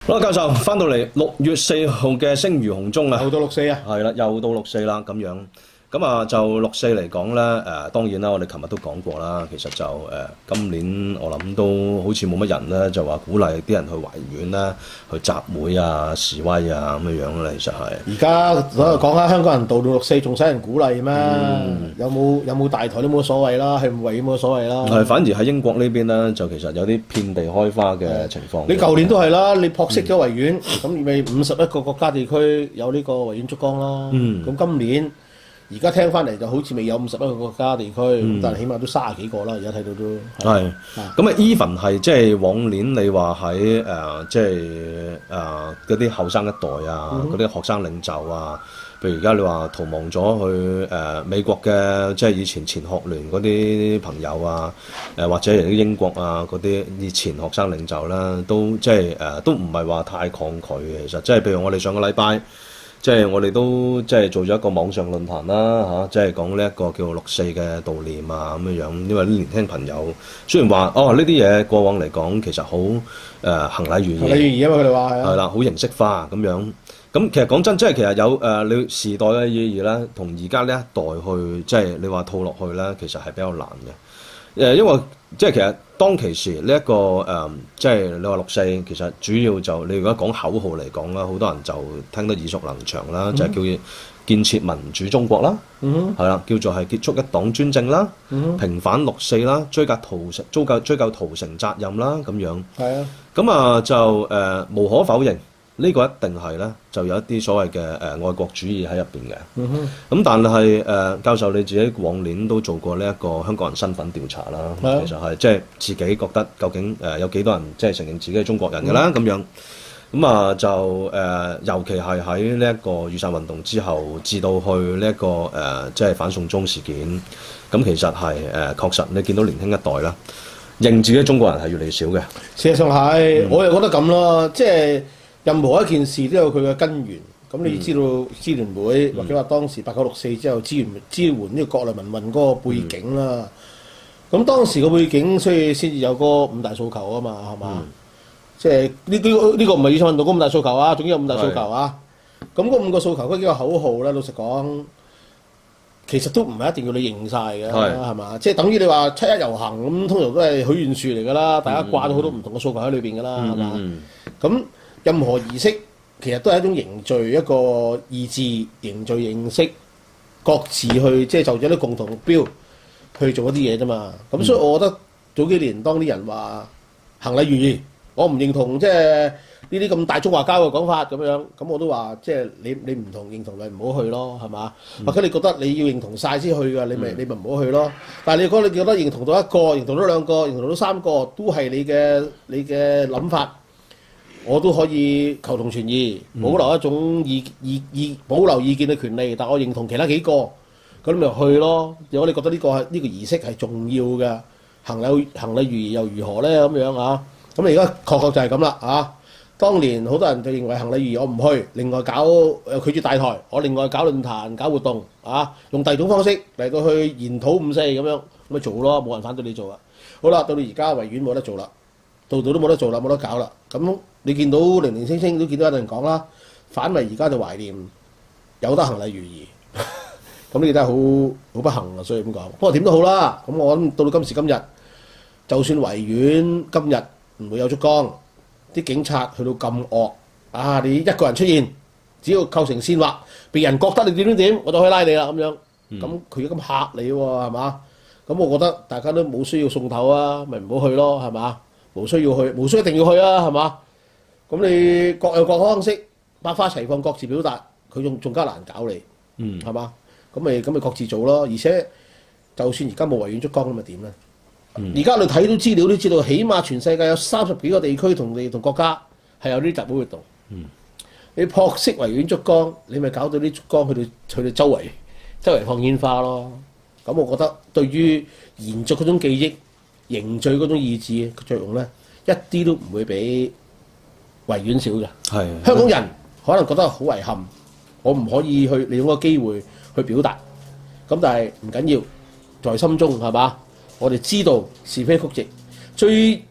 好啦，教授翻到嚟6月4號嘅聲如洪鐘啊， 又到6/4啊， 係啦，又到6/4啦咁樣。咁啊，就6/4嚟講咧，當然啦，我哋琴日都講過啦。其實就今年我諗都好似冇乜人咧，就話鼓勵啲人去維園咧，去集會啊、示威啊咁樣啦。其實係而家講下香港人到6/4仲使人鼓勵咩？有冇大台都冇所謂啦，去維園冇所謂啦。 係，反而喺英國呢邊咧，就其實有啲遍地開花嘅情況。 你舊年都係啦，你撲熄咗維園，咁咪51個國家地區有呢個維園燭光啦。咁今年而家聽翻嚟就好似未有51個國家地區，但係起碼都30幾個啦。而家睇到都係。咁啊，even 係即係往年你話喺即係嗰啲後生一代啊，嗰啲學生領袖啊，譬如而家你話逃亡咗去美國嘅，即係以前前學聯嗰啲朋友啊，或者係啲英國啊嗰啲以前學生領袖啦，都即係都唔係話太抗拒嘅。其實即係譬如我哋上個禮拜。即係我哋都即係做咗一個網上論壇啦，即係講呢一個叫6/4嘅悼念啊咁樣。因為啲年輕朋友雖然話呢啲嘢過往嚟講其實好行禮如儀， 行禮如儀啊嘛，佢哋話係啦，好形式化咁樣。咁其實講真，即係其實有你時代嘅意義咧，同而家呢一代去即係你話套落去咧，其實係比較難嘅。因為即係其實當其時呢一個即係你話6/4，其實主要就你如果講口號嚟講啦，好多人就聽得耳熟能詳啦，就係叫建設民主中國啦，係啦，叫做係結束一黨專政啦，平反6/4啦，追究屠城責任啦咁樣。 係啊， 咁啊就無可否認。呢個一定係咧，就有一啲所謂嘅愛國主義喺入邊嘅。咁但係教授你自己往年都做過呢一個香港人身份調查啦，其實係即係自己覺得究竟有幾多人即係承認自己係中國人嘅啦咁樣。咁啊就尤其係喺呢一個雨傘運動之後，至到去呢一個即係反送中事件，咁其實係確實你見到年輕一代啦，認自己中國人係越嚟越少嘅。 事實上係，我又覺得咁咯，即係。任何一件事都有佢嘅根源，咁你知道支聯會或者話當時89/64之後支援呢個國內民運嗰個背景啦。咁當時個背景，所以先至有嗰5大訴求啊嘛，係嘛？即係呢個唔係雨傘運動嗰5大訴求啊，總之有5大訴求啊。咁嗰5個訴求嗰幾個口號咧，老實講，其實都唔係一定要你認晒嘅，係嘛？即係等於你話7·1遊行咁，通常都係許願樹嚟㗎啦，大家掛咗好多唔同嘅訴求喺裏邊㗎啦，係嘛？咁任何儀式其實都係一種凝聚一個意志、凝聚認識，各自去即係就咗啲共同目標去做一啲嘢啫嘛。咁所以我覺得早幾年當啲人話行禮如儀，我唔認同即係呢啲咁大中華膠嘅講法咁樣，咁我都話即係你唔同認同咪唔好去咯，係嘛？或者你覺得你要認同晒先去㗎，你咪唔好去咯。但係你覺得認同到1個、認同到2個、認同到3個，都係你嘅諗法。我都可以求同存異，保留一種保留意見嘅權利，但我認同其他幾個，咁咪去咯。如果你覺得呢個儀式係重要嘅，行禮如儀又如何咧？咁樣啊，咁而家確就係咁啦啊！當年好多人就認為行禮如儀我唔去，另外拒絕大台，我另外搞論壇、搞活動啊，用第二種方式嚟到去研討5/4咁樣，咁咪做咯，冇人反對你做啊。好啦，到你而家維園冇得做啦，度都冇得做啦，冇得搞啦，咁。你見到零零星星都見到有人講啦，反為而家就懷念有得行禮如儀，咁呢個真係好不幸啊！所以咁講。不過點都好啦，咁我諗到今時今日，就算維園今日唔會有燭光，啲警察去到咁惡啊！你一個人出現，只要構成煽惑，別人覺得你點，我就可以拉你啦咁樣。咁佢咁嚇你喎，係嘛？咁我覺得大家都冇需要送頭啊，咪唔好去咯，係嘛？無需要去，無需一定要去啊，係嘛？咁你各有各方式，百花齊放，各自表達，佢仲加難搞你，係嘛？咁咪各自做咯。而且就算而家冇維園燭光咁，咪點咧？而家你睇到資料都知道，起碼全世界有30幾個地區同國家係有呢啲集會活動。你撲熄維園燭光，你咪搞到啲燭光去到周圍放煙花咯。咁我覺得對於延續嗰種記憶、凝聚嗰種意志嘅作用咧，一啲都唔會比維園少嘅。香港人可能覺得好遺憾，我唔可以去利用個機會去表達。咁但係唔緊要，在心中係嘛？我哋知道是非曲直，最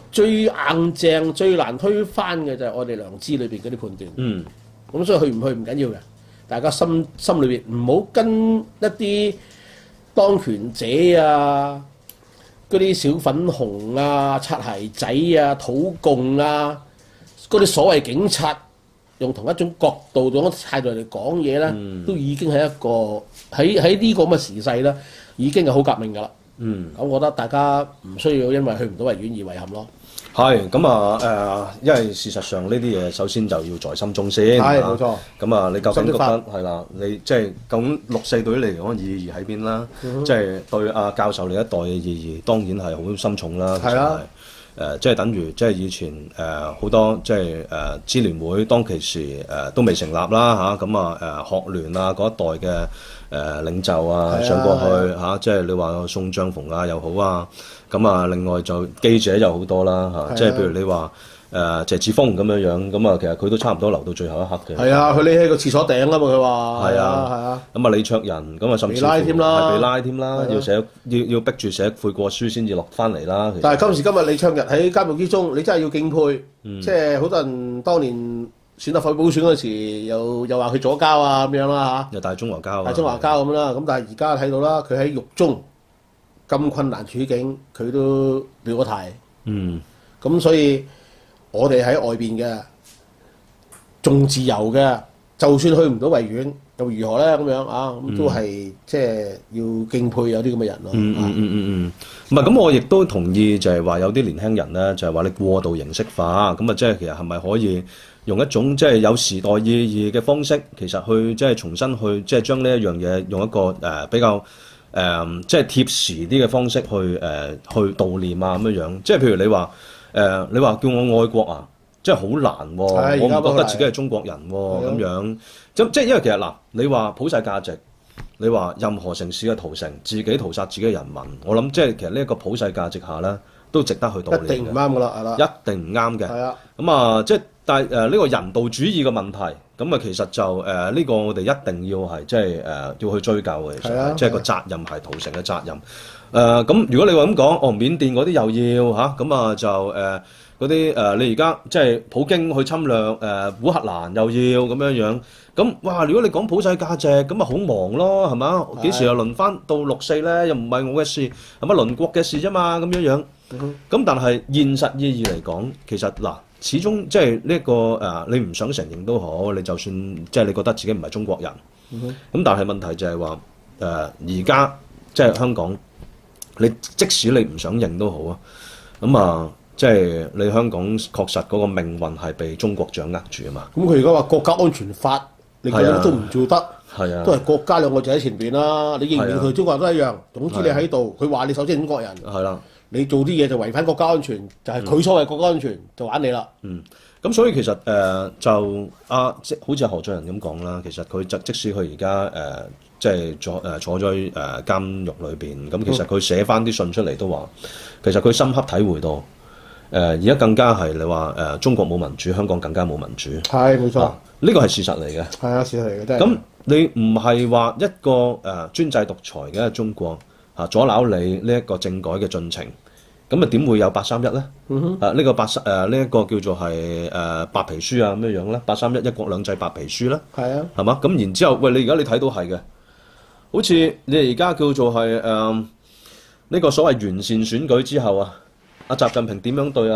最硬淨、最難推翻嘅就係我哋良知裏邊嗰啲判斷。 嗯， 咁所以去唔去唔緊要嘅，大家心裏邊唔好跟一啲當權者啊、嗰啲小粉紅啊、擦鞋仔啊、土共啊、嗰啲所謂警察，用同一種角度、同一種態度嚟講嘢咧，都已經係一個喺呢個咁嘅時勢咧，已經係好革命㗎啦。咁我覺得大家唔需要因為去唔到維園而遺憾咯。 係咁啊因為事實上呢啲嘢首先就要在心中先。 係冇錯。 咁啊，你究竟覺心出發得係啦？你即係究竟六四對於你嚟講意義喺邊啦？即係對阿教授你一代嘅意義，當然係好深重啦。 係啊。 即係等於即係以前好多即係支聯會當其時都未成立啦嚇，咁學聯啊嗰一代嘅領袖啊上過去嚇，即係你話宋帳篷啊又好啊，咁啊另外就記者就好多啦嚇，即係譬如你話謝志峰咁樣，咁啊其實佢都差唔多留到最後一刻嘅。 係啊，佢匿喺個廁所頂啊嘛，佢話。 係啊。咁啊李卓人咁啊甚至乎係被拉添啦，要逼住寫悔過書先至落翻嚟啦。 但係今時今日李卓人喺監獄之中，你真係要敬佩。即係好多人當年選立法會補選嗰時，又話佢左膠啊咁樣啦嚇。 又大中華膠。 大中華膠咁啦，咁但係而家睇到啦，佢喺獄中咁困難處境，佢都表咗態。咁所以我哋喺外邊嘅仲自由嘅，就算去唔到維園又如何咧？咁樣啊，咁都係即係要敬佩有啲咁嘅人咯。 唔係咁，我亦都同意就係話有啲年輕人咧，就係話你過度形式化，咁啊即係其實係咪可以用一種即係有時代意義嘅方式，其實去即係重新去即係將呢一樣嘢用一個比較即係貼時啲嘅方式去悼念啊咁樣，即係譬如你話。你話叫我愛國啊，真係好難喎！我唔覺得自己係中國人喎，咁樣即係因為其實嗱，你話普世價值，你話任何城市嘅屠城，自己屠殺自己嘅人民，我諗即係其實呢一個普世價值下咧，都值得去悼念嘅。 一定唔啱㗎啦，係啦。 一定唔啱嘅。 係啊。 咁啊，即係但係呢個人道主義嘅問題，咁啊其實就呢個我哋一定要係即係要去追究嘅，其實即係個責任係屠城嘅責任。咁如果你話咁講，緬甸嗰啲又要嚇，咁啊就嗰啲你而家即係普京去侵略烏克蘭又要咁樣樣，咁哇！如果你講普世價值，咁啊好忙咯，係嘛？幾時又輪翻到六四咧？又唔係我嘅事，係咪鄰國嘅事啫嘛？咁樣樣。咁但係現實意義嚟講，其實嗱，始終即係呢一個你唔想承認都好，你就算即係你覺得自己唔係中國人，咁但係問題就係話而家即係香港。你即使你唔想認都好啊，咁啊，即係你香港確實嗰個命運係被中國掌握住啊嘛。 咁佢而家話國家安全法，你覺得都唔做得，都係國家兩個字喺前邊啦。你認唔認佢中國人都一樣。總之你喺度，佢話你首先係中國人，你做啲嘢就違反國家安全，就係佢所謂國家安全，就玩你啦。 咁所以其實就即好似何俊仁咁講啦，其實佢即使佢而家即係坐咗監獄裏邊，咁其實佢寫翻啲信出嚟都話，其實佢深刻體會到而家更加係你話中國冇民主，香港更加冇民主。 係冇錯， 呢個係事實嚟嘅。 係啊，事實嚟嘅真係。 咁你唔係話一個專制獨裁嘅中國阻撓你呢一個政改嘅進程。咁啊點會有831咧？呢個呢一個叫做係白皮書啊咁樣樣咧，831一國兩制白皮書咧， 係啊， 係嘛？咁然之後，喂你而家你睇到係嘅，好似你而家叫做係呢個所謂完善選舉之後啊，阿習近平點樣對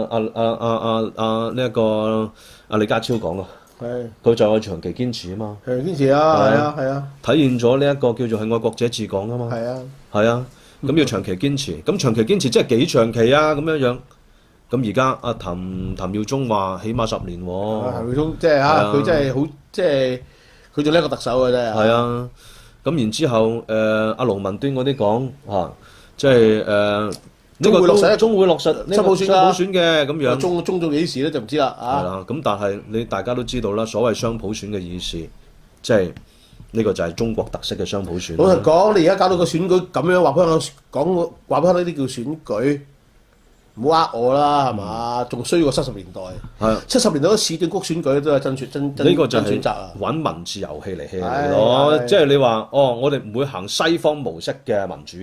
呢一個李家超講啊？ 係佢就係長期堅持啊嘛， 長期堅持啊，係啊係啊， 體現咗呢一個叫做係愛國者治港啊嘛， 係啊係啊。咁要長期堅持，咁長期堅持即係幾長期啊？咁樣樣，咁而家阿譚耀宗話起碼10年喎。 譚耀宗即係佢真係好，即係佢做呢一個特首嘅啫。 係啊，咁然之後阿盧文端嗰啲講即係呢個終會落實新普選嘅咁樣。 終到幾時咧就唔知啦啊。 係啦，咁但係大家都知道啦，所謂雙普選嘅意思，即係。呢個就係中國特色嘅雙普選。老實講，你而家搞到個選舉咁樣話翻講，話翻呢啲叫選舉，唔好呃我啦，係嘛？仲衰過70年代。係70年代嗰市政局選舉都係真呢個就係選擇啊！ 玩文字遊戲嚟 hea 你咯，即係你話我哋唔會行西方模式嘅民主嘅，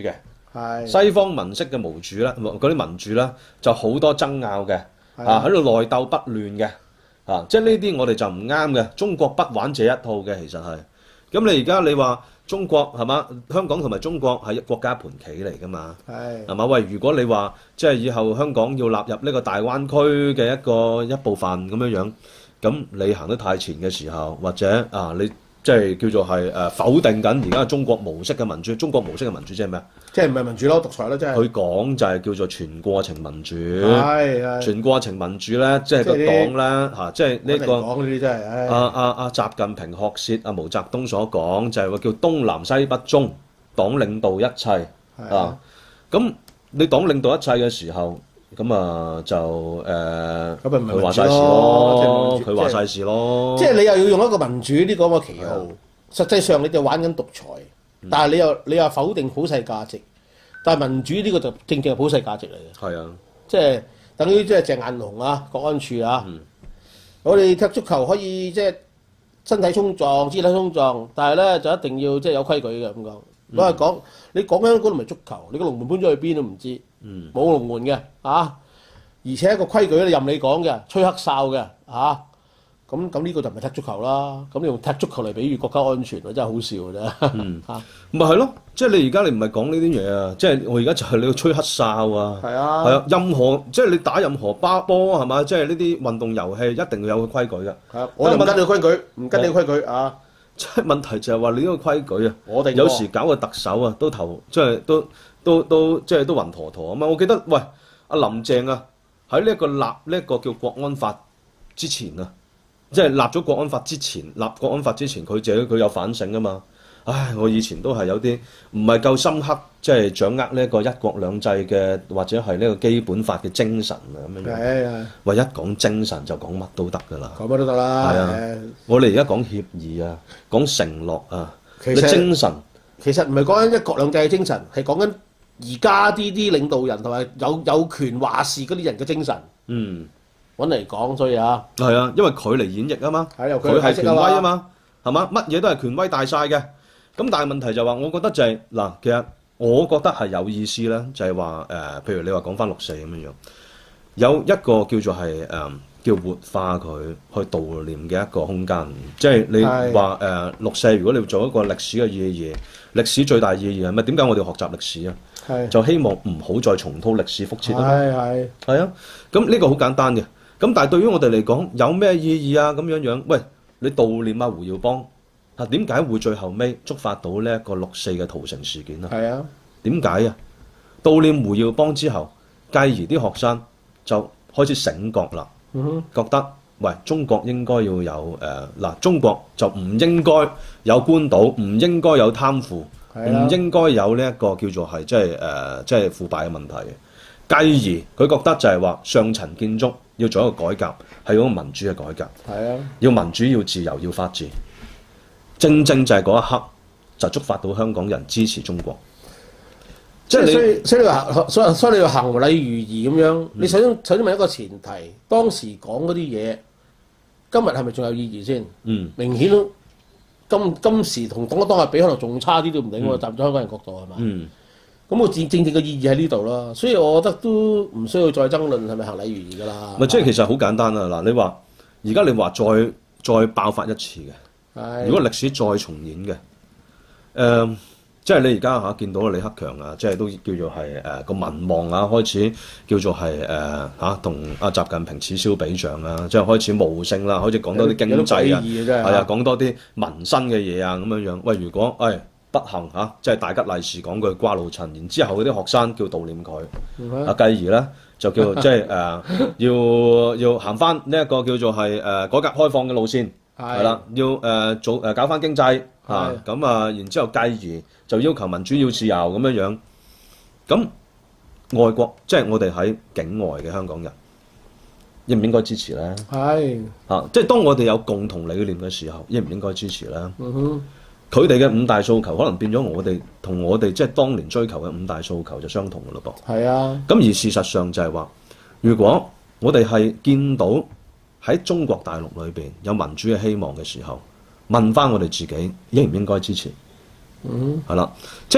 係西方文式嘅民主咧，嗰啲民主咧就好多爭拗嘅，喺度內鬥不亂嘅，即係呢啲我哋就唔啱嘅。中國不玩這一套嘅，其實係。咁你而家你話中國係嘛？香港同埋中國係國家盤棋嚟㗎嘛？係嘛？喂，如果你話即係以後香港要納入呢個大灣區嘅一部分咁樣，咁你行得太前嘅時候，或者你即係叫做係否定緊而家中國模式嘅民主。中國模式嘅民主即係咩啊？即係唔係民主咯，獨裁咯，即係。 佢講就係叫做全過程民主。係全過程民主咧，即係個黨咧即係呢個講呢啲真係。阿習近平學説毛澤東所講就係話叫東南西北中，黨領導一切咁你黨領導一切嘅時候，咁就佢話晒事咯，佢話晒事咯。 即係你又要用一個民主呢個咁嘅旗號，實際上你就玩緊獨裁，但係你又否定普世價值，但係民主呢個就正正係普世價值嚟嘅。係啊，即係等於即係鄭雁雄國安處我哋踢足球可以即係身體衝撞、肢體衝撞，但係咧就一定要即係有規矩嘅咁講。我係講你講緊嗰度唔係足球，你個龍門搬咗去邊都唔知，冇龍門嘅而且個規矩咧任你講嘅，吹黑哨嘅咁呢個就唔係踢足球啦。咁你用踢足球嚟比喻國家安全，真係好笑嘅啫。 咪係咯，即係你而家你唔係講呢啲嘢啊，即係我而家就係你要吹黑哨啊。係啊，任何即係你打任何波係嘛，即係呢啲運動遊戲一定要有個規矩嘅。係啊，我就唔跟你規矩，唔跟你規矩即係問題就係話你呢個規矩我哋有時搞個特首都即係都即係都暈陀陀啊嘛。我記得喂阿林鄭喺呢一個立呢一個叫國安法之前即係立咗國安法之前，佢有反省啊嘛。唉，我以前都係有啲唔係夠深刻，即係掌握呢一個一國兩制嘅或者係呢個基本法嘅精神咁樣。係喂，一講精神就講乜都得㗎啦。講乜都得啦。係啊，我哋而家講協議講承諾其實精神其實唔係講緊一國兩制嘅精神，係講緊而家啲領導人同埋有權話事嗰啲人嘅精神。揾嚟講，所以係啊，因為佢嚟演繹啊嘛，佢係權威啊嘛，係嘛，乜嘢都係權威大晒嘅。咁但係問題就話，我覺得就係其實我覺得係有意思咧，就係話譬如你話講翻六四咁樣，有一個叫做係叫活化佢去悼念嘅一個空間。即係你話六四，如果你要做一個歷史嘅意義，歷史最大意義係咩？點解我哋要學習歷史啊？就希望唔好再重蹈歷史覆轍啊！係啊，咁呢個好簡單嘅。咁但係對於我哋嚟講，有咩意義啊？咁樣，喂，你悼念胡耀邦點解會最後尾觸發到呢一個六四嘅屠城事件啊？係啊，點解啊？悼念胡耀邦之後，繼而啲學生就開始醒覺啦，覺得喂，中國應該要有中國就唔應該有官倒，唔應該有貪腐，唔應該有呢一個叫做係即係腐敗嘅問題嘅。繼而佢覺得就係話上層建築要做一個改革，係一個民主嘅改革。係啊，要民主、要自由、要法治。正正就係嗰一刻就觸發到香港人支持中國。即係所以你要行禮如儀咁樣。你首先問一個前提，當時講嗰啲嘢，今日係咪仲有意義先？明顯今時同當日比，可能仲差啲都唔定喎。站在香港人角度係嘛？咁我正正嘅意義喺呢度咯，所以我覺得都唔需要再爭論係咪行禮如儀㗎啦。 即係其實好簡單啊！你話而家你話再爆發一次嘅，如果歷史再重演嘅，即係你而家見到李克強即係都叫做係個民望開始叫做係同阿習近平此消彼長即係開始無聲啦，開始講多啲經濟講多啲民生嘅嘢咁樣。喂，如果不幸即係大吉利是講句瓜老襯，然之後嗰啲學生叫悼念佢，繼而咧就叫即係要行翻呢一個叫做係改革開放嘅路線，係啦，要搞翻經濟然之後繼而就要求民主要自由咁樣。咁外國即係我哋喺境外嘅香港人，應唔應該支持咧？即係當我哋有共同理念嘅時候，應唔應該支持咧？佢哋嘅五大訴求可能變咗我哋同我哋即係當年追求嘅五大訴求就相同嘅咯噃。係啊。咁而事實上就係話，如果我哋係見到喺中國大陸裏邊有民主嘅希望嘅時候，問翻我哋自己應唔應該支持？係啦，即係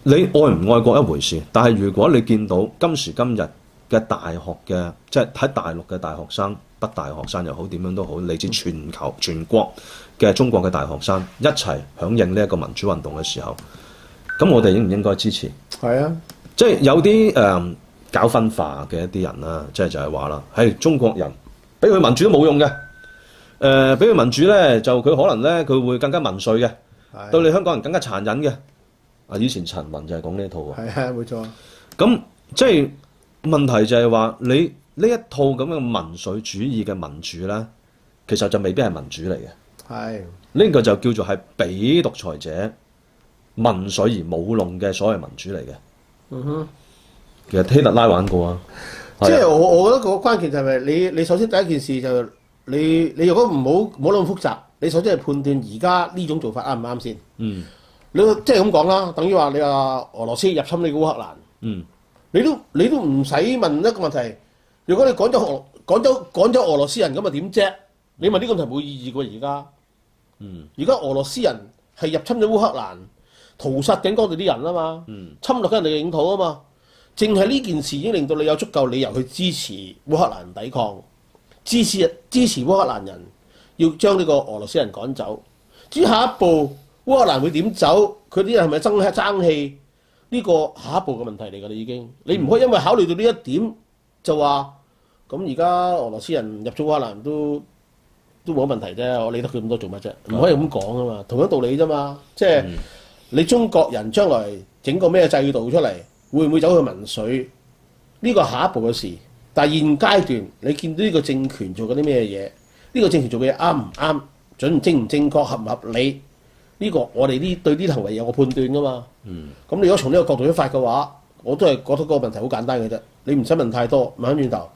你愛唔愛國一回事，但係如果你見到今時今日嘅大學嘅，即係喺大陸嘅大學生、北大學生又好，點樣都好，嚟自全球全國嘅中國嘅大學生一齊響應呢一個民主運動嘅時候，咁我哋應唔應該支持？ 係啊， 即係有啲搞分化嘅一啲人啦，即係就係話啦，係中國人俾佢民主都冇用嘅，俾佢民主咧就佢可能咧佢會更加民粹嘅，對你香港人更加殘忍嘅。啊，以前陳雲就係講呢一套喎。 係啊，冇錯。 咁即係問題就係話你呢一套咁嘅民粹主義嘅民主咧，其實就未必係民主嚟嘅。 係呢個就叫做係俾獨裁者民粹而冇用嘅所謂民主嚟嘅。 嗯哼。 其實希特拉玩過啊。 即係我覺得個關鍵就係咪你首先第一件事就你如果唔好諗咁複雜，你首先係判斷而家呢種做法啱唔啱先。 嗯。 你即係咁講啦，等於話你話俄羅斯入侵你烏克蘭， 嗯， 你都唔使問一個問題。如果你趕咗俄羅斯人咁啊點啫？你問呢個問題冇意義㗎而家。而家俄羅斯人係入侵咗烏克蘭，屠殺緊嗰度啲人啊嘛，侵略緊人哋嘅領土啊嘛。淨係呢件事已經令到你有足夠理由去支持烏克蘭抵抗，支持烏克蘭人要將呢個俄羅斯人趕走。至於下一步，烏克蘭會點走？佢啲人係咪爭氣？呢個下一步嘅問題嚟㗎啦，已經。你唔可以因為考慮到呢一點就話咁而家俄羅斯人入咗烏克蘭都冇問題啫，我理得佢咁多做乜啫？唔可以咁講啊嘛，同樣道理啫嘛。即係你中國人將來整個咩制度出嚟，會唔會走去民粹？呢個下一步嘅事。但係現階段你見到呢個政權做緊啲咩嘢？呢個政權做嘅嘢啱唔啱？正唔正確？合唔合理？呢個我哋對呢啲行為有個判斷噶嘛。咁你如果從呢個角度出發嘅話，我都係覺得個問題好簡單嘅啫。你唔使問太多。問翻轉頭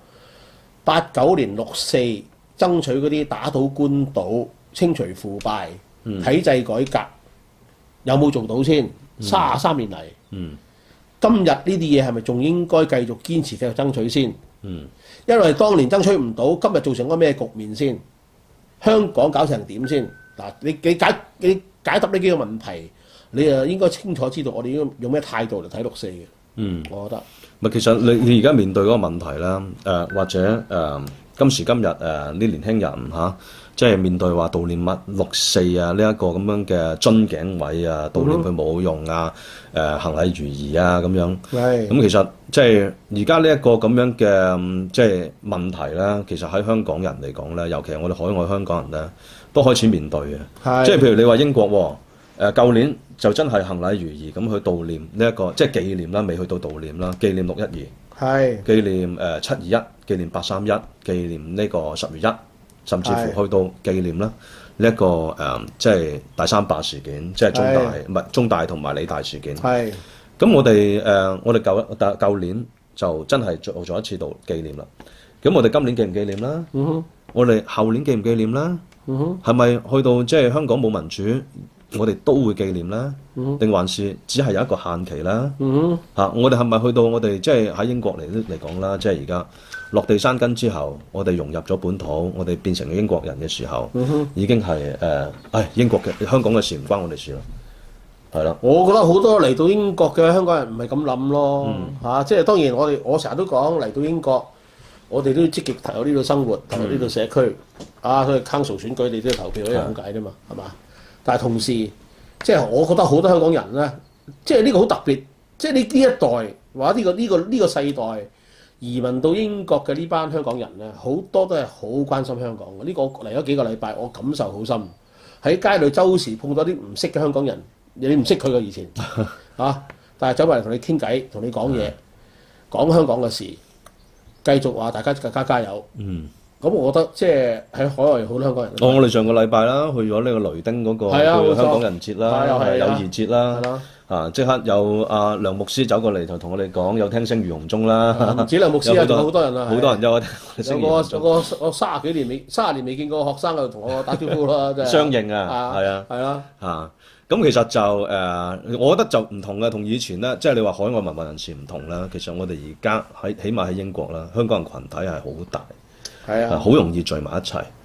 ，89年6·4爭取嗰啲打倒官倒、清除腐敗、體制改革，有冇做到先？33年嚟，今日呢啲嘢係咪仲應該繼續堅持繼續爭取先？因為當年爭取唔到，今日造成個咩局面先？香港搞成點先？嗱，你解答呢幾個問題，你啊應該清楚知道我哋應該用咩態度嚟睇6·4嘅。我覺得。 咪其實你而家面對嗰個問題啦，或者今時今日啲年輕人嚇，即係面對話悼念6·4啊呢一個咁樣嘅樽頸位啊，悼念佢冇用啊，行禮如儀啊咁樣。咁其實即係而家呢一個咁樣嘅即係問題咧，其實喺香港人嚟講咧，尤其係我哋海外香港人咧，都開始面對嘅。即係譬如你話英國舊年就真係行禮如儀咁去悼念呢一個，即係紀念啦，未去到悼念啦，紀念6·12，紀念7·21，紀念8·31，紀念呢個10月1，甚至乎去到紀念啦呢一個即係大三罷事件，即係中大同埋理大事件。咁我哋舊年就真係做咗一次紀念啦。咁我哋今年紀唔紀念啦？我哋後年紀唔紀念啦？係咪去到即係香港冇民主，我哋都會紀念啦？定還是只係有一個限期啦？我哋係咪去到我哋即係喺英國嚟講啦？即係而家落地生根之後，我哋融入咗本土，我哋變成咗英國人嘅時候，已經係英國嘅香港嘅事唔關我哋事啦。係啦， 我覺得好多嚟到英國嘅香港人唔係咁諗咯。即係當然我成日都講嚟到英國，我哋都要積極投入呢度生活，投入呢度社區。所以 council 選舉你都要投票一樣咁解啫嘛，係嘛？但係同時，即係我覺得好多香港人咧，即係呢個好特別，即係呢一代或者呢個世代移民到英國嘅呢班香港人咧，好多都係好關心香港嘅。呢個嚟咗幾個禮拜，我感受好深。喺街裏周時碰到啲唔識嘅香港人，你唔識佢嘅以前但係走埋嚟同你傾偈，同你講嘢，講香港嘅事，繼續話大家加油。咁我覺得即係喺海外好多香港人。 我哋上個禮拜啦，去咗呢個雷丁嗰個香港人節啦，友誼節啦，即刻有阿梁牧師走過嚟就同我哋講，有聽聲如洪鐘啦。 唔止梁牧師啊，仲有好多人啊， 好多人有啊。 有個我30年未見過學生喺度同我打招呼啦，真係。 相認啊，係啊。咁其實就我覺得就唔同嘅，同以前咧，即係你話海外民運人士唔同啦。其實我哋而家起碼喺英國啦，香港人群體係好大。好容易聚埋一齊。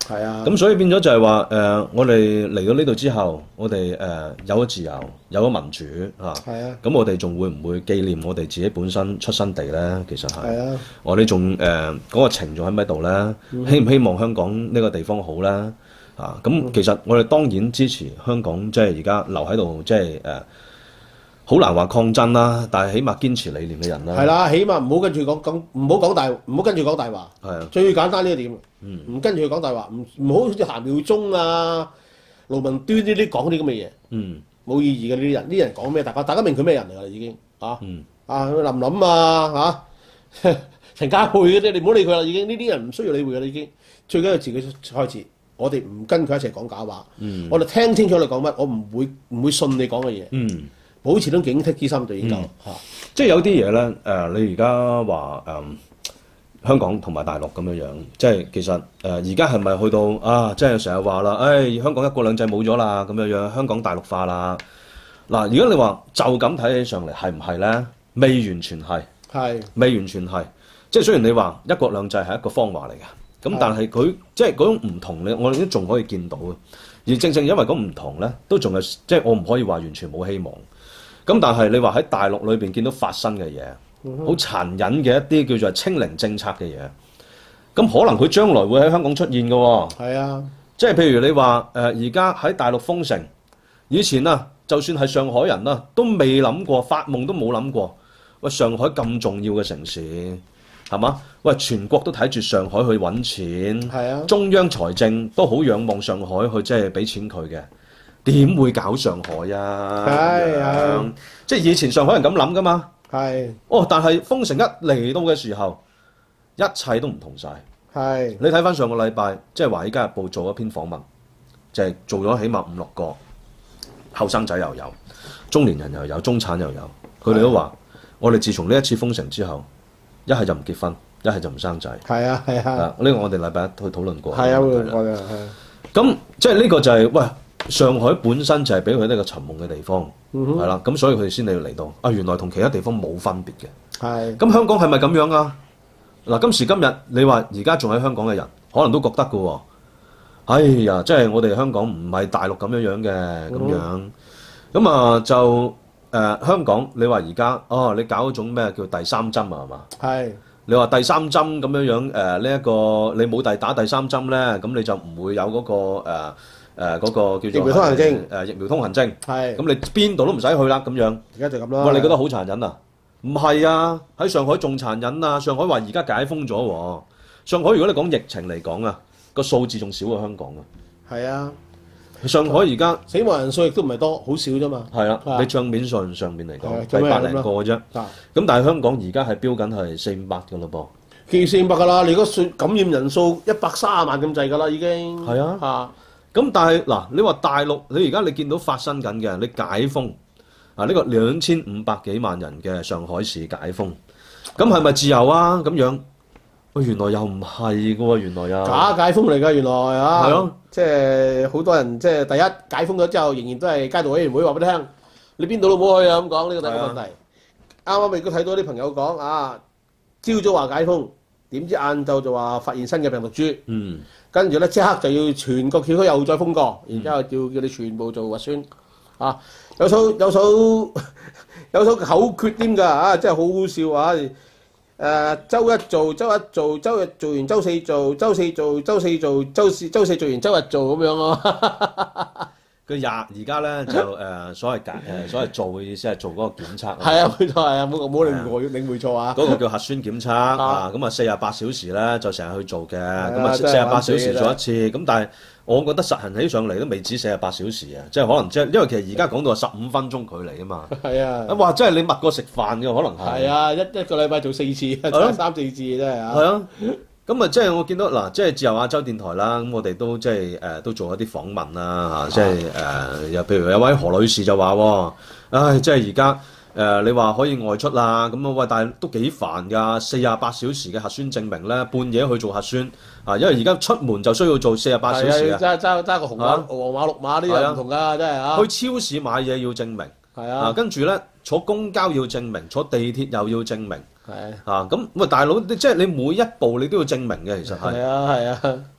係啊。 咁所以變咗就係話我哋嚟到呢度之後，我哋有咗自由，有咗民主嚇。 係啊。 咁我哋仲會唔會紀念我哋自己本身出生地咧？其實係。 係啊。 我哋仲嗰個情仲喺咪度咧？希唔希望香港呢個地方好咧？咁其實我哋當然支持香港，即係而家留喺度，即係好難話抗爭啦，但係起碼堅持理念嘅人啦。 係啦，起碼唔好跟住講，唔好跟住講大話。 係啊。 最簡單呢一點，唔跟住佢講大話，唔好好似譚耀宗啊、盧文端呢啲講啲咁嘅嘢。冇意義嘅呢啲人，呢啲人講咩？大家明佢咩人嚟㗎啦已經林琳啊陳家佩嗰啲，你唔好理佢啦已經。呢啲人唔需要理會㗎啦已經。最緊要自己開始。我哋唔跟佢一齊講假話，我哋聽清楚你講乜，我唔會信你講嘅嘢，保持種警惕之心就已經夠。 即係有啲嘢咧，你而家話香港同埋大陸咁樣，即係其實而家係咪去到即係成日話啦，香港一國兩制冇咗啦，咁樣香港大陸化啦。嗱，如果你話就咁睇起上嚟係唔係咧？未完全係，未完全係。即係雖然你話一國兩制係一個謊話嚟嘅。咁但係佢即係嗰種唔同咧，我哋都仲可以見到嘅。而正正因為嗰唔同咧，都仲係即係我唔可以話完全冇希望。咁但係你話喺大陸裏邊見到發生嘅嘢，好殘忍嘅一啲叫做清零政策嘅嘢，咁可能佢將來會喺香港出現嘅喎。 係啊， 即係譬如你話而家喺大陸封城，以前啊，就算係上海人啊，都未諗過，發夢都冇諗過。喂，上海咁重要嘅城市。係嘛？喂，全國都睇住上海去揾錢， 係啊， 中央財政都好仰望上海去，即係俾錢佢嘅，點會搞上海啊？ 係即係以前上海人咁諗噶嘛？ 係。 但係封城一嚟到嘅時候，一切都唔同晒。 係。你睇翻上個禮拜，即係《華爾街日報》做一篇訪問，就係做咗起碼5-6個後生仔又有，中年人又有，中產又有，佢哋都話：我哋自從呢一次封城之後。一係就唔結婚，一係就唔生仔。係啊。呢個我哋禮拜一去討論過。 係啊，討論過嘅。 咁即係呢個就係喂，上海本身就係俾佢呢個尋夢嘅地方，係啦。咁所以佢哋先嚟到。原來同其他地方冇分別嘅。係。咁香港係咪咁樣啊？嗱，今時今日你話而家仲喺香港嘅人，可能都覺得㗎喎。哎呀，即係我哋香港唔係大陸咁樣嘅咁樣。咁就。香港，你話而家你搞一種咩叫第三針啊？係嘛？係。你話第三針咁樣呢一個你冇打第三針咧，咁你就唔會有嗰個叫做疫苗通行證。 疫苗通行證。 係。 咁你邊度都唔使去啦，咁樣。 而家就咁啦。 哇！你覺得好殘忍啊？唔係啊，喺上海仲殘忍啊！上海話而家解封咗喎。上海如果你講疫情嚟講啊，個數字仲少過香港啊。係啊。上海而家死亡人數亦都唔係多，好少啫嘛。 係啊，你帳面上面嚟講係100零個嘅啫。咁但係香港而家係標緊係400-500嘅咯噃。 幾400㗎啦？你個感染人數130萬咁滯㗎啦，已經。係啊。 咁但係嗱，你話大陸，你而家你見到發生緊嘅，你解封呢個2500幾萬人嘅上海市解封，咁係咪自由啊？咁樣？原來又唔係嘅喎，原來假解封嚟㗎，原來係咯，即係好多人即係第一解封咗之後，仍然都係街道委員會話俾你聽，你邊度都冇去啊咁講，呢個第一個問題。啱啱亦都睇到啲朋友講朝早話解封，點知晏晝就話發現新嘅病毒株，跟住咧即刻就要全國小區又再封過，然之後叫你全部做核酸，有首口訣添㗎，真係好好笑啊！周一做，周一做，周日做完周四做，周四做，周四做，周四做完周日做咁樣咯。 佢而家咧就所謂做嘅意思係做嗰個檢測。 係啊，冇錯係啊，冇領會錯啊。 嗰個叫核酸檢測咁48小時咧就成日去做嘅，咁48小時做一次，咁但係我覺得實行起上嚟都未止48小時啊，即係可能即係因為其實而家講到係15分鐘距離啊嘛。係啊。哇！即係你密過食飯嘅可能係。係啊，一個禮拜做4次，3-4次真係啊。係啊。咁即係我見到嗱，即係自由亞洲電台啦，咁我哋都即係都做一啲訪問啦即係又譬如有位何女士就話即係而家你話可以外出啦，咁喂，但係都幾煩㗎，48小時嘅核酸證明咧，半夜去做核酸因為而家出門就需要做48小時啊。揸個紅馬、黃馬、綠馬呢啲唔同㗎，真係去超市買嘢要證明，跟住咧坐公交要證明，坐地鐵又要證明。咁喂大佬，即係你每一步你都要證明嘅，其實係。係啊。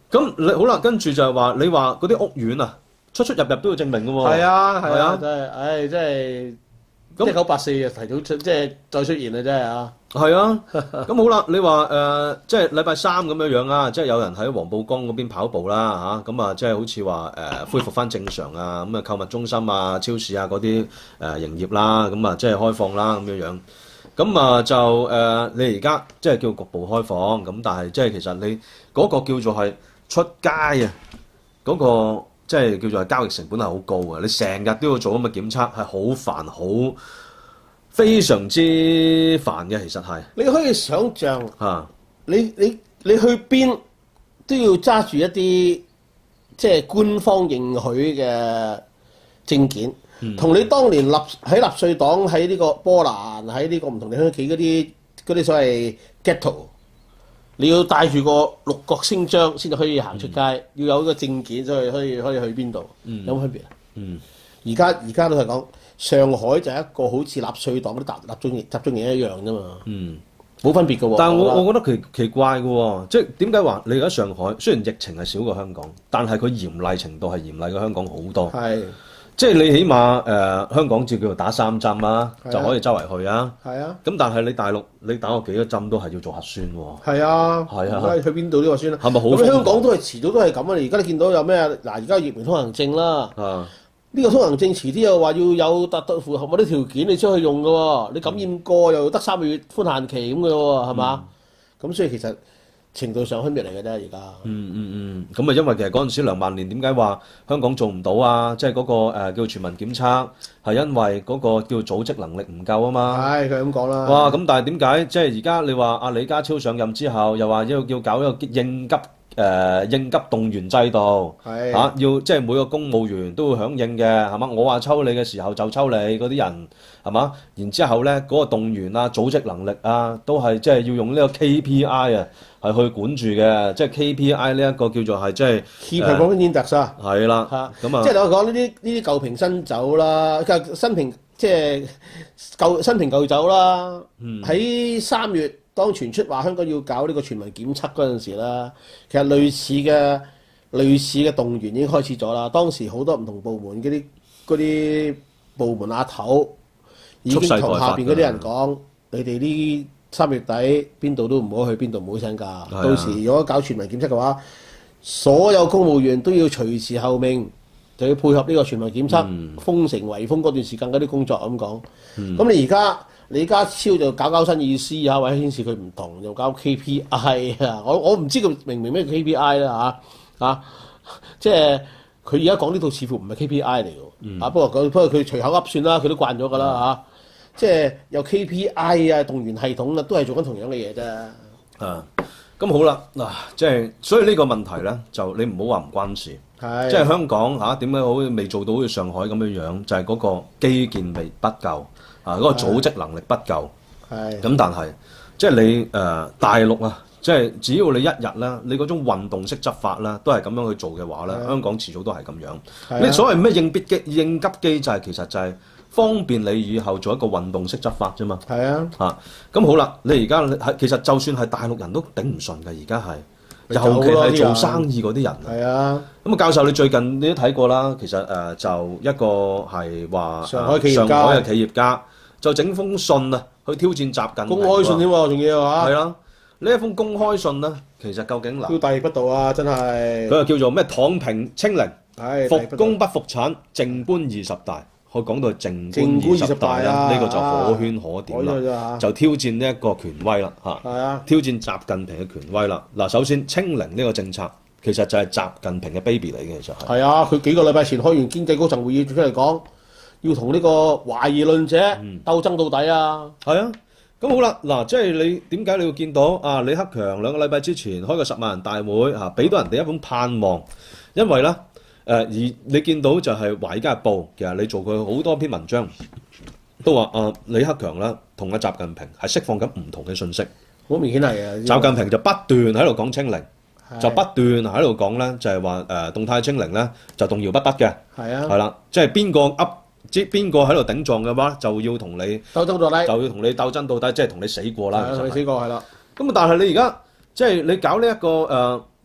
咁你好啦，跟住就係話你話嗰啲屋苑啊，出入都要證明嘅喎。 係啊係係啊啊，真係，唉真係咁 1984就提早出，即係再出現啦，真係啊！ 係啊，咁好啦，你話即係禮拜三咁樣樣啊，即係有人喺黃埔江嗰邊跑步啦嚇，咁啊即係好似話恢復翻正常啊，咁啊購物中心啊、超市啊嗰啲營業啦，咁啊即係開放啦咁樣樣。咁啊就你而家即係叫局部開放，咁但係即係其實你嗰個叫做係出街啊，嗰個即係叫做係交易成本係好高嘅，你成日都要做咁嘅檢測，係好煩好。非常之煩嘅，其實係你可以想像， 嚇你去邊都要揸住一啲即係官方認許嘅證件，同你當年喺納粹黨喺呢個波蘭喺呢個唔同地方企嗰啲所謂 ghetto，你要帶住個六角星章先至可以行出街，要有一個證件先可以去邊度，有冇分別啊？而家都係講。上海就係一個好似納粹黨嗰啲集中營一樣啫嘛，冇分別嘅喎。 但係我覺得奇怪嘅喎，即係點解話你而家上海雖然疫情係少過香港，但係佢嚴厲程度係嚴厲過香港好多。 係， 即係你起碼香港照叫做打3針啊，就可以周圍去啊。係啊。咁但係你大陸你打過幾多針都係要做核酸喎。係啊。係啊。去邊度都核酸啦。係咪好？咁香港都係遲早都係咁啊！而家你見到有咩嗱？而家疫苗通行證啦。啊。呢個通行證遲啲又話要有達到符合某啲條件你先去用嘅喎，你感染過又得3個月寬限期咁嘅喎，係嘛？咁所以其實程度上分別嚟嘅啫，而家。咁啊，因為其實嗰陣時梁萬年點解話香港做唔到啊？即係嗰個叫全民檢測係因為嗰個叫組織能力唔夠啊嘛。係佢咁講啦。哇！咁但係點解即係而家你話阿李家超上任之後，又話要搞一個應急動員制度，要即係每個公務員都會響應嘅，係嘛？我話抽你嘅時候就抽你嗰啲人，係嘛？然之後咧嗰個動員啊、組織能力啊，都係即係要用呢個 KPI 啊，係去管住嘅，即係 KPI 呢一個叫做係即係 Key Performance Index 啊，係啦，咁啊，即係我講呢啲舊瓶新酒啦，新瓶即係新瓶舊酒啦，喺3月。當傳出話香港要搞呢個全民檢測嗰陣時啦，其實類似嘅動員已經開始咗啦。當時好多唔同部門嗰啲部門阿頭已經同下邊嗰啲人講：你哋呢3月底邊度都唔好去，邊度唔好請假。到時如果搞全民檢測嘅話，所有公務員都要隨時候命，就要配合呢個全民檢測、封城圍封嗰段時間嗰啲工作咁講。咁你而家？李家超就搞新意思啊，或者顯示佢唔同，又搞 KPI 啊！我唔知佢明唔明咩 KPI 啦嚇即係佢而家講呢套似乎唔係 KPI 嚟嘅，不過佢隨口噏算啦，佢都慣咗㗎啦即係有 KPI 啊，動員系統啊，都係做緊同樣嘅嘢啫。咁好啦，嗱，即係所以呢個問題咧，就你唔好話唔關事，即係香港點解好似未做到好似上海咁樣樣，就係嗰個基建未不夠。嗰個組織能力不夠，咁但係即係你大陸啊，即係只要你一日咧，你嗰種運動式執法啦，都係咁樣去做嘅話咧，香港遲早都係咁樣。你所謂咩應急機制，其實就係方便你以後做一個運動式執法啫嘛。咁好啦，你而家其實就算係大陸人都頂唔順㗎，而家係。尤其係做生意嗰啲人咁教授你最近你都睇過啦，其實就一個係話上海嘅企業家就整封信啊，去挑戰習近平。公開信添喎，仲要係啦，呢一封公開信咧，其實究竟嗱，大逆不道啊，真係。佢又叫做咩？躺平清零，復工不復產，靜觀20大。佢講到靜觀20大啦，呢個就可圈可點啦，就挑戰呢一個權威啦挑戰習近平嘅權威啦。嗱，首先清零呢個政策其實就係習近平嘅 baby 嚟嘅，其實係。係啊，佢幾個禮拜前開完經濟高層會議出嚟講，要同呢個懷疑論者鬥爭到底啊。係啊，咁好啦，嗱，即係你點解你會見到李克強2個禮拜之前開個10萬人大會俾到人哋一種盼望，因為咧。而你見到就係《華爾街日報》，其實你做佢好多篇文章，都話李克強啦同阿習近平係釋放緊唔同嘅信息。好明顯係啊！習近平就不斷喺度講清零，就不斷喺度講咧，就係話動態清零咧就動搖不得嘅。係啊，係啦，即係邊個喺度頂撞嘅話，就要同你鬥爭到底，就要同你鬥爭到底，即係同你死過啦。同你死過係啦。咁但係你而家即係你搞呢一個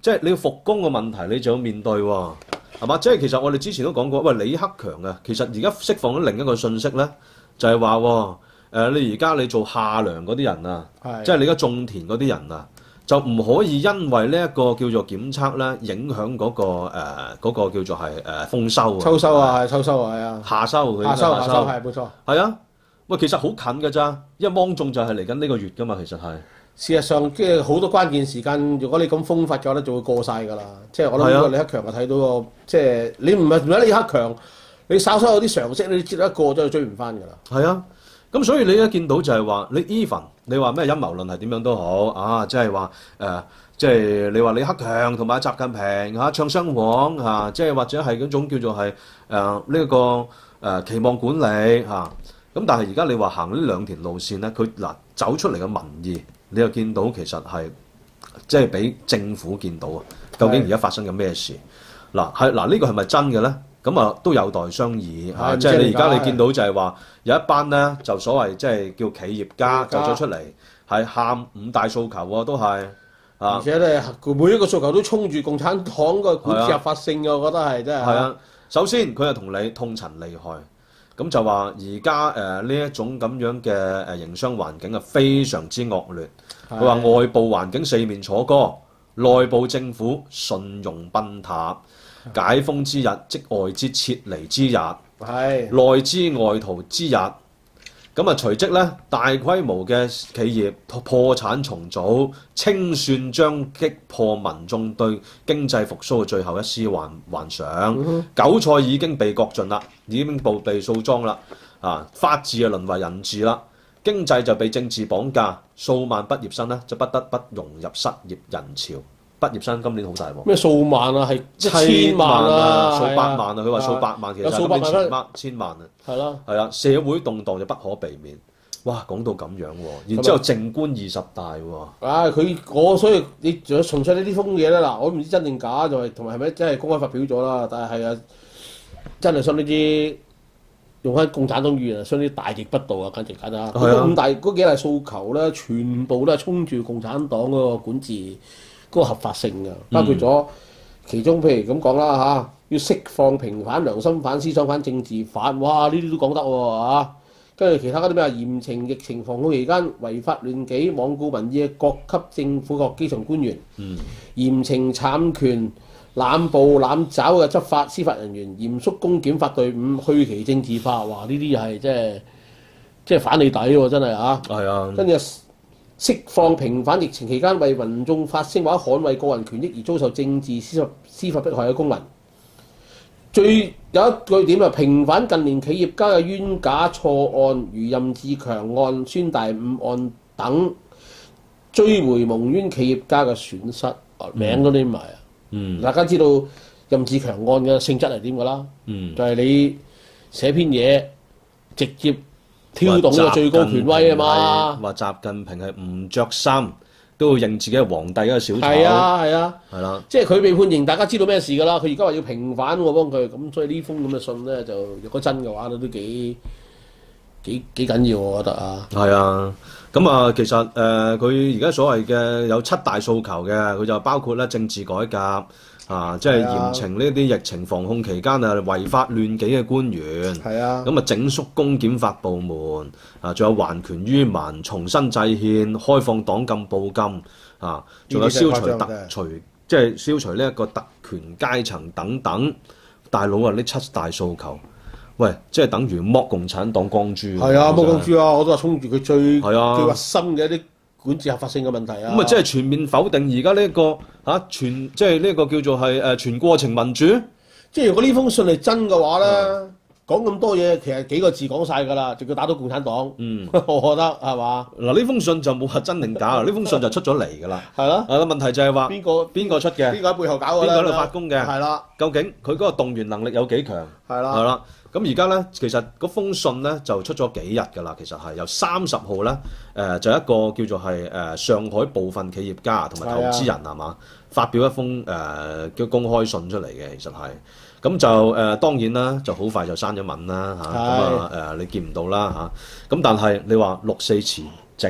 即係你要復工嘅問題，你就要面對喎，係嘛？即係其實我哋之前都講過，喂，李克強啊，其實而家釋放咗另一個訊息咧，就係話你而家你做下糧嗰啲人啊，即係你而家種田嗰啲人啊，就唔可以因為呢一個叫做檢測咧，影響嗰個叫做係豐收啊、 秋收啊、秋收啊，係啊， 下收下收係冇錯。 係啊，喂，其實好近㗎咋，因為芒種就係嚟緊呢個月㗎嘛，其實係。 事實上，即係好多關鍵時間，如果你咁風發嘅話咧，就會過晒㗎啦。即係我諗呢個李克強就睇到個，即係你唔係李克強，你稍稍有啲常識，你接得一個就追唔翻㗎啦。 係啊，咁所以你一見到就係話，你 even 你話咩陰謀論係點樣都好啊，即係話即係你話李克強同埋習近平唱雙簧即係或者係嗰種叫做係呢個期望管理咁但係而家你話行呢兩條路線咧，佢走出嚟嘅民意。你又見到其實係即係俾政府見到啊，究竟而家發生緊咩事？呢個係咪真嘅咧？咁都有待商議即係你而家你見到就係話有一班咧就所謂即係叫企業家走咗出嚟，係喊五大訴求喎，都係而且咧每一個訴求都衝住共產黨個管治合法性嘅，我覺得係真係。 係啊，首先佢係同你痛陳利害。咁就話而家呢一種咁樣嘅營商環境非常之惡劣。佢話外部環境四面楚歌，內部政府信用崩塌，解封之日即外資撤離之日，內資外逃之日。咁隨即咧大規模嘅企業破產重組，清算將擊破民眾對經濟復甦嘅最後一絲幻想。韭菜已經被割盡啦，已經被掃莊啦。法治就淪為人治啦，經濟就被政治綁架，數萬畢業生咧就不得不融入失業人潮。畢業生今年好大喎， 咩數萬啊，係1000萬啊， 數百萬啊，佢話數百萬，其實今年前1000萬啊，係啦，社會動盪就不可避免。哇，講到咁樣喎，然之後靜觀20大喎。 所以你仲有重出呢啲風嘢咧嗱，我唔知真定假，就係同埋係咪真係公開發表咗啦？但係真係相當之用翻共產黨語言，相當之大逆不道啊！簡直簡單。嗰幾大訴求咧，全部都係衝住共產黨嗰個管治嗰個合法性㗎，包括咗其中譬如咁講啦要釋放平反、良心犯、思想犯、政治犯，哇！呢啲都講得喎跟住其他嗰啲咩嚴懲疫情防控期間違法亂紀、罔顧民意嘅各級政府各基層官員，嚴懲濫權、濫捕、濫抓嘅執法司法人員，嚴肅公檢法隊伍，去其政治化。哇！呢啲係即係反你底喎，真係跟住釋放平反疫情期間為民眾發聲或者捍衛個人權益而遭受政治司法迫害嘅公民。最有一句點平反近年企業家嘅冤假錯案，如任志強案、孫大午案等，追回蒙冤企業家嘅損失，名都拎埋大家知道任志強案嘅性質係點㗎啦？就係你寫篇嘢直接挑動呢個最高權威啊嘛！ 話習近平係唔着衫都要認自己係皇帝一個小丑。係啦，即係佢被判刑，大家知道咩事㗎啦？佢而家話要平反喎，幫佢咁，所以呢封咁嘅信咧，就如果真嘅話咧，都幾緊要，我覺得係啊，咁其實佢而家所謂嘅有7大訴求嘅，佢就包括咧政治改革。即係嚴懲呢啲疫情防控期間違法亂紀嘅官員，咁整肅公檢法部門，仲有還權於民、重新制憲、開放黨禁報禁，仲有消除呢一個特權階層等等。大佬呢7大訴求，喂，即係等於剝共產黨光珠。 剝光珠我都話衝住佢最核心嘅一啲管治合法性嘅問題咁即係全面否定而家呢個即係呢個叫做係全過程民主。 即係如果呢封信係真嘅話咧，講咁多嘢，其實幾個字講晒㗎啦，就叫打倒共產黨。我覺得係嘛？ 嗱，呢封信就冇話真定假啦，呢封信就出咗嚟㗎啦。 係咯。 問題就係話邊個出嘅？ 邊個喺背後搞㗎？ 邊個喺度發功嘅？ 係啦。 究竟佢嗰個動員能力有幾強？係啦。咁而家咧，其實嗰封信咧就出咗幾日㗎啦。其實係由30號咧，就一個叫做係上海部分企業家同埋投資人係嘛，發表一封叫公開信出嚟嘅。其實係咁就當然啦，就好快就刪咗文啦你見唔到啦咁但係你話6.4辭職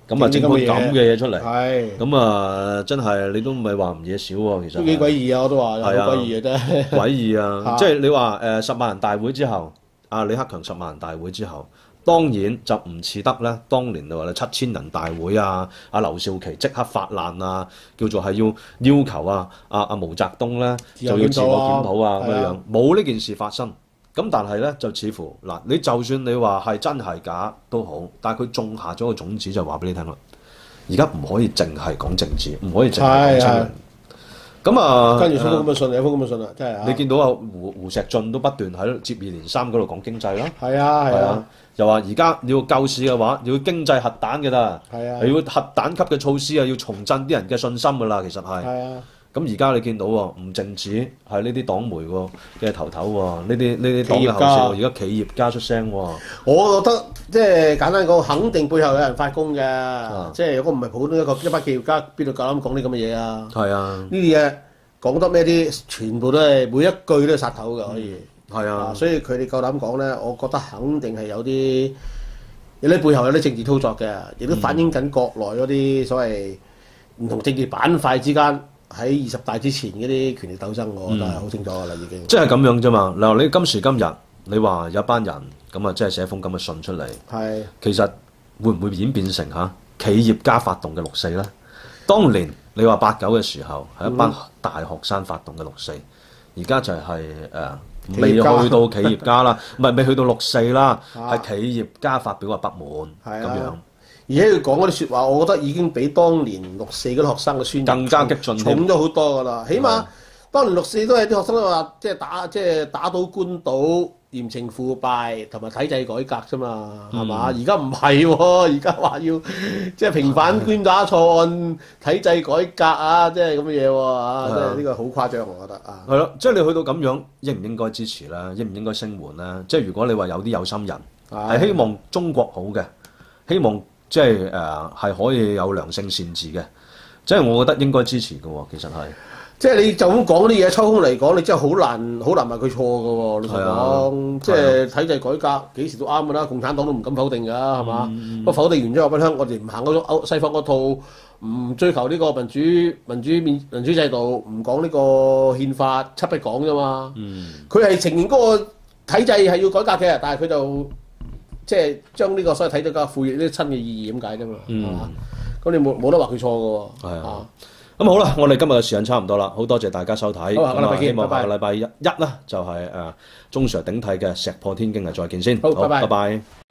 咁啊整款咁嘅嘢出嚟， 係咁啊真係你都唔係話唔嘢少喎，其實都幾詭異啊！我都話有好詭異啊，真係詭異啊！即係你話10萬人大會之後，阿李克強10萬人大會之後。當然就唔似得咧，當年你話咧7000人大會啊，阿劉少奇即刻發難啊，叫做係要求啊，阿毛澤東咧就要自我檢討啊咁樣，冇呢件事發生。咁但係咧就似乎嗱，你就算你話係真係假都好，但係佢種下咗個種子就話俾你聽啦。而家唔可以淨係講政治，唔可以淨係講親人。咁啊， 跟住出封咁嘅信，有封咁嘅信啦，真係你見到啊胡錫進都不斷喺接二連三嗰度講經濟啦。 係啊。 又話而家要救市嘅話，要經濟核彈嘅啦， 係啊， 係要核彈級嘅措施啊，要重振啲人嘅信心㗎啦，其實係。 係啊。 咁而家你見到喎，唔淨止係呢啲黨媒嘅頭頭喎，呢啲黨嘅後線喎，而家企業家出聲喎。 我覺得即係簡單講，肯定背後有人發功嘅，即係如果唔係普通一班企業家，邊度夠膽講啲咁嘅嘢啊？ 係啊， 呢啲嘢講得咩啲，全部都係每一句都係殺頭嘅，可以。 係啊， 所以佢哋夠膽講咧，我覺得肯定係有啲背後有啲政治操作嘅，亦都反映緊國內嗰啲所謂唔同政治板塊之間喺20大之前嗰啲權力鬥爭，我覺得係好清楚㗎啦，已經。 即係咁樣啫嘛。嗱，你今時今日你話有一班人咁啊，即係寫封咁嘅信出嚟， 係其實會唔會演變成企業家發動嘅六四咧？當年你話89嘅時候係一班大學生發動嘅六四，而家就係未去到企業家啦，唔係未去到六四啦，係企業家發表嘅不滿咁樣。 而且佢講嗰啲説話，我覺得已經比當年六四嗰啲學生嘅宣言更加激進， 重咗好多㗎啦。起碼當年六四都係啲學生都話，即係打倒官倒、嚴懲腐敗同埋體制改革啫嘛，係嘛？而家唔係喎，而家話要即係平反冤打錯案、體制改革啊，即係咁嘅嘢喎，即係呢個好誇張，我覺得啊。 係咯，即係你去到咁樣，應唔應該支持咧？應唔應該聲援咧？即係如果你話有啲有心人係希望中國好嘅，希望即係係可以有良性善治嘅，即係我覺得應該支持嘅喎。其實係， 即係你就咁講啲嘢抽空嚟講，你真係好難話佢錯嘅喎。老實講，即係體制改革幾時都啱㗎啦，共產黨都唔敢否定㗎，係嘛？不過否定完之後，話俾你聽，我哋唔行嗰種西方嗰套，唔追求呢個民主制度，唔講呢個憲法七不講啫嘛。佢係承認嗰個體制係要改革嘅，但係佢就即係將呢個所謂體制改革賦予啲新嘅意義咁解啫嘛，係嘛？咁你冇得話佢錯嘅喎。 係啊。咁好啦，我哋今日嘅時間差唔多啦，好多謝大家收睇。 好，下個禮拜見， 希望下個禮拜一啦，就係鍾 Sir 頂替嘅石破天驚啊，再見先。 好，拜拜。